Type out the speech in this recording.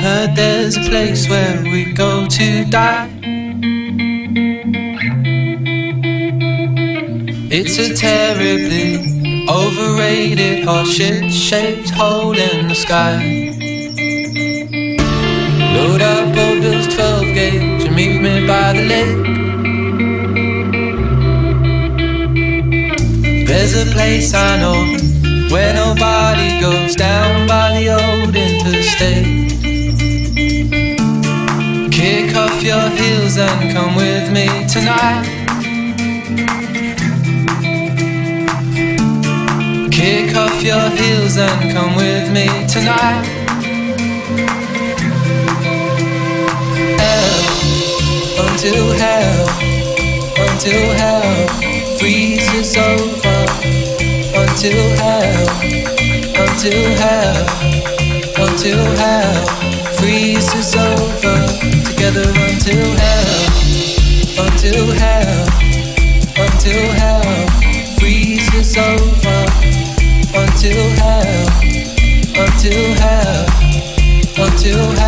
heard there's a place where we go to die. It's a terribly overrated horseshit-shaped hole in the sky. Load up old Bill's 12 gauge and meet me by the lake. There's a place I know where nobody goes, down by the old interstate. Kick off your heels and come with me tonight. Kick off your heels and come with me tonight. Until hell freezes over. Until hell freezes over. Together until hell freezes over. Until hell